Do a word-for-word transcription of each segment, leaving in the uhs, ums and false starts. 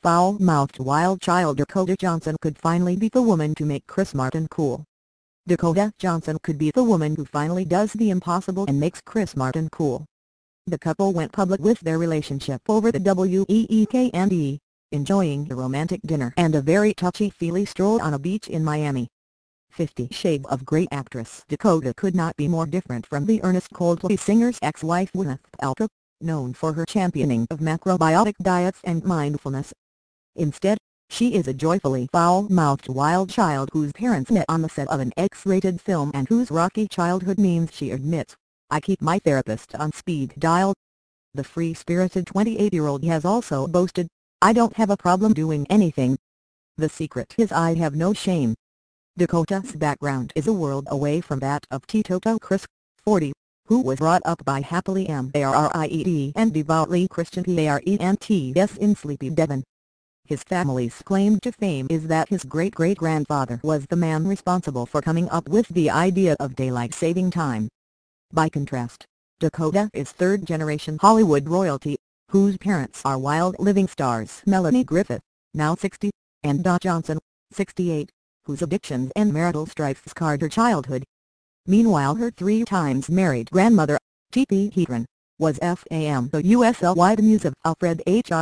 foul-mouthed wild child Dakota Johnson could finally be the woman to make Chris Martin cool. Dakota Johnson could be the woman who finally does the impossible and makes Chris Martin cool. The couple went public with their relationship over the weekend, enjoying a romantic dinner and a very touchy-feely stroll on a beach in Miami. Fifty Shades of Grey actress Dakota could not be more different from the earnest Coldplay singer's ex-wife Gwyneth Paltrow, known for her championing of macrobiotic diets and mindfulness. Instead, she is a joyfully foul-mouthed wild child whose parents met on the set of an X-rated film and whose rocky childhood means she admits, "I keep my therapist on speed dial." The free-spirited twenty-eight-year-old has also boasted, "I don't have a problem doing anything. The secret is I have no shame." Dakota's background is a world away from that of Teetotal Chris, forty, who was brought up by happily married and devoutly Christian parents in Sleepy Devon. His family's claim to fame is that his great-great-grandfather was the man responsible for coming up with the idea of daylight saving time. By contrast, Dakota is third-generation Hollywood royalty, whose parents are wild living stars Melanie Griffith, now sixty, and Don Johnson, sixty-eight, whose addictions and marital strife scarred her childhood. Meanwhile, her three times married grandmother, Tippi Hedren, was fam the U S L wide muse of Alfred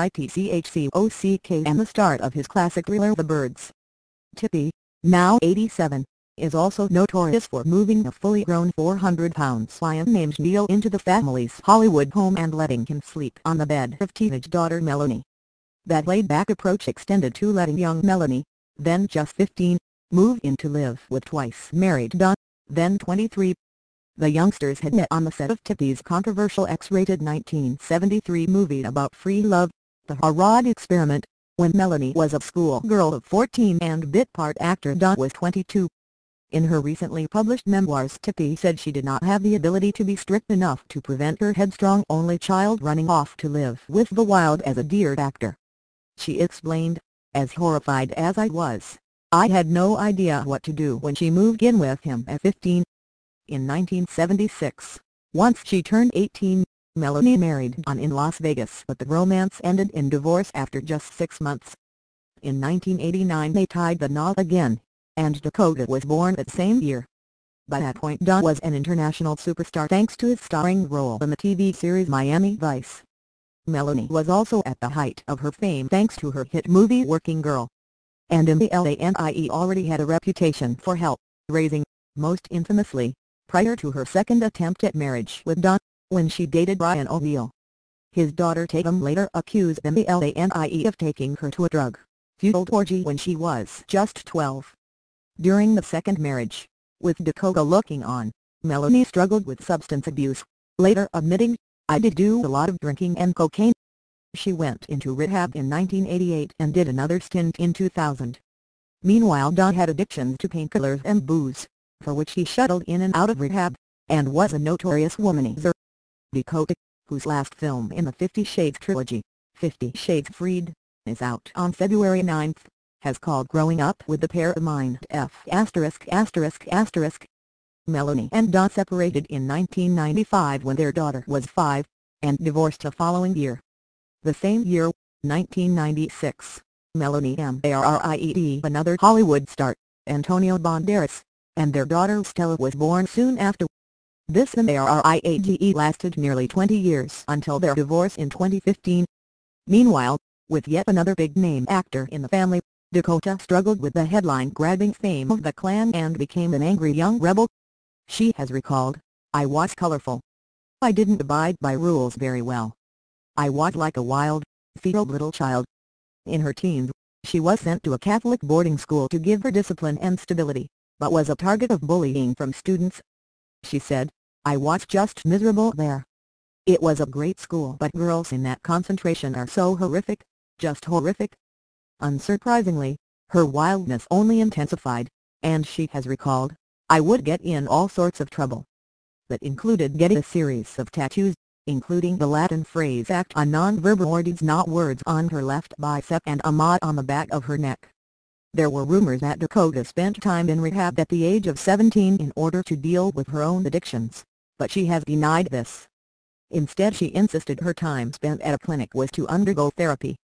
Hitchcock and the start of his classic thriller The Birds. Tippi, now eighty-seven, is also notorious for moving a fully grown four hundred pound lion named Neil into the family's Hollywood home and letting him sleep on the bed of teenage daughter Melanie. That laid-back approach extended to letting young Melanie, then just fifteen, move in to live with twice-married Don, then twenty-three. The youngsters had met on the set of Tippi's controversial X-rated nineteen seventy-three movie about free love, The Harrod Experiment, when Melanie was a schoolgirl of fourteen and bit part actor Don was twenty-two. In her recently published memoirs, Tippi said she did not have the ability to be strict enough to prevent her headstrong only child running off to live with the wild as a deer actor. She explained, "As horrified as I was, I had no idea what to do when she moved in with him at fifteen. In nineteen seventy-six, once she turned eighteen, Melanie married Don in Las Vegas, but the romance ended in divorce after just six months. In nineteen eighty-nine they tied the knot again, and Dakota was born that same year. By that point Don was an international superstar thanks to his starring role in the T V series Miami Vice. Melanie was also at the height of her fame thanks to her hit movie Working Girl. And in the Lanie already had a reputation for help raising, most infamously, prior to her second attempt at marriage with Don, when she dated Brian O'Neill. His daughter Tatum later accused the Lanie of taking her to a drug-fueled orgy when she was just twelve. During the second marriage, with Dakota looking on, Melanie struggled with substance abuse, later admitting, "I did do a lot of drinking and cocaine." She went into rehab in nineteen eighty-eight and did another stint in two thousand. Meanwhile Don had addictions to painkillers and booze, for which he shuttled in and out of rehab, and was a notorious womanizer. Dakota, whose last film in the Fifty Shades trilogy, Fifty Shades Freed, is out on February ninth, has called growing up with the pair mind F asterisk asterisk asterisk. Melanie and Don separated in nineteen ninety-five when their daughter was five, and divorced the following year. The same year, nineteen ninety-six, Melanie married another Hollywood star, Antonio Banderas, and their daughter Stella was born soon after. This marriage lasted nearly twenty years until their divorce in twenty fifteen. Meanwhile, with yet another big-name actor in the family, Dakota struggled with the headline-grabbing fame of The Klan and became an angry young rebel. She has recalled, "I was colorful. I didn't abide by rules very well. I was like a wild, feral little child." In her teens, she was sent to a Catholic boarding school to give her discipline and stability, but was a target of bullying from students. She said, "I was just miserable there. It was a great school but girls in that concentration are so horrific, just horrific." Unsurprisingly, her wildness only intensified, and she has recalled, "I would get in all sorts of trouble. That included getting a series of tattoos, including the Latin phrase act on non-verbal or deeds not words on her left bicep and a mod on the back of her neck." There were rumors that Dakota spent time in rehab at the age of seventeen in order to deal with her own addictions, but she has denied this. Instead she insisted her time spent at a clinic was to undergo therapy.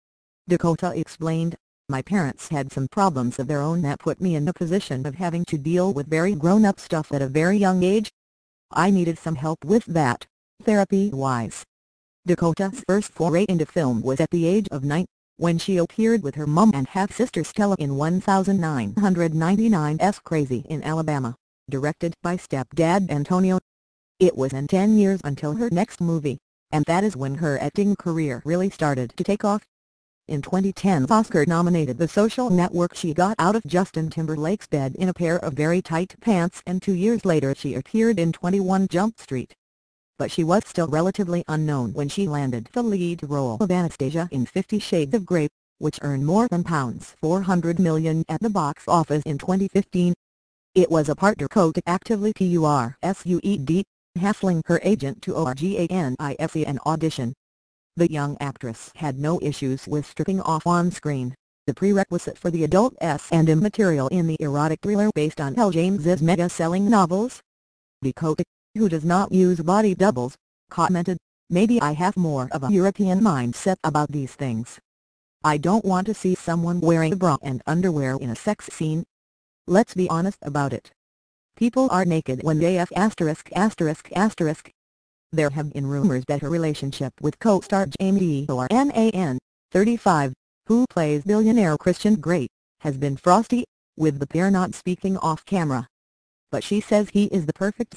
Dakota explained, "My parents had some problems of their own that put me in the position of having to deal with very grown-up stuff at a very young age. I needed some help with that, therapy-wise." Dakota's first foray into film was at the age of nine, when she appeared with her mum and half-sister Stella in nineteen ninety-nine's Crazy in Alabama, directed by stepdad Antonio. It was in ten years until her next movie, and that is when her acting career really started to take off. In twenty ten's Oscar-nominated The Social Network, she got out of Justin Timberlake's bed in a pair of very tight pants, and two years later she appeared in twenty-one Jump Street. But she was still relatively unknown when she landed the lead role of Anastasia in Fifty Shades of Grey, which earned more than four hundred million pounds at the box office in twenty fifteen. It was a part Dakota actively pursued, hassling her agent to organize an audition. The young actress had no issues with stripping off on screen, the prerequisite for the adult S and M material in the erotic thriller based on L. James's mega-selling novels. Dakota, who does not use body doubles, commented, "Maybe I have more of a European mindset about these things. I don't want to see someone wearing a bra and underwear in a sex scene. Let's be honest about it. People are naked when they f asterisk asterisk asterisk." There have been rumors that her relationship with co-star Jamie Dornan, thirty-five, who plays billionaire Christian Grey, has been frosty, with the pair not speaking off-camera. But she says he is the perfect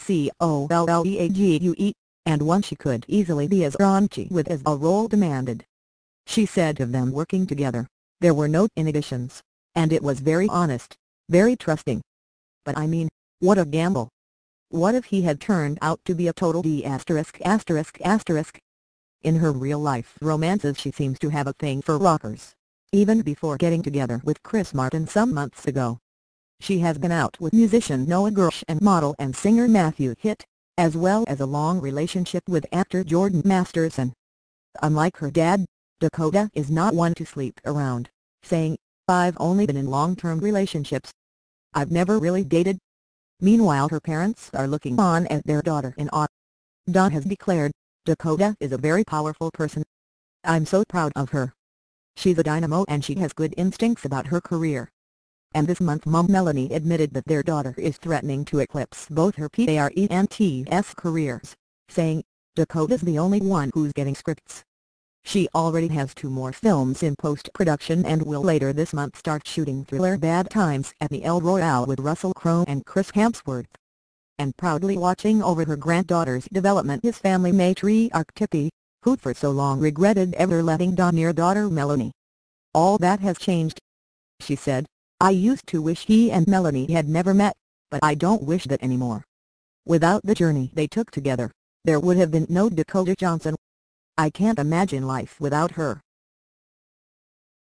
couple, and one she could easily be as raunchy with as a role demanded. She said of them working together, "There were no inhibitions, and it was very honest, very trusting. But I mean, what a gamble. What if he had turned out to be a total D asterisk asterisk asterisk?" In her real-life romances she seems to have a thing for rockers, even before getting together with Chris Martin some months ago. She has been out with musician Noah Gersh and model and singer Matthew Hitt, as well as a long relationship with actor Jordan Masterson. Unlike her dad, Dakota is not one to sleep around, saying, "I've only been in long-term relationships. I've never really dated." Meanwhile, her parents are looking on at their daughter-in-law. Don has declared, "Dakota is a very powerful person. I'm so proud of her. She's a dynamo and she has good instincts about her career." And this month mom Melanie admitted that their daughter is threatening to eclipse both her parents' careers, saying, "Dakota's the only one who's getting scripts. She already has two more films in post-production and will later this month start shooting thriller Bad Times at the El Royale with Russell Crowe and Chris Hemsworth." And proudly watching over her granddaughter's development is family matriarch Tippi, who for so long regretted ever letting Don near daughter Melanie. "All that has changed," she said. "I used to wish he and Melanie had never met, but I don't wish that anymore. Without the journey they took together, there would have been no Dakota Johnson. I can't imagine life without her."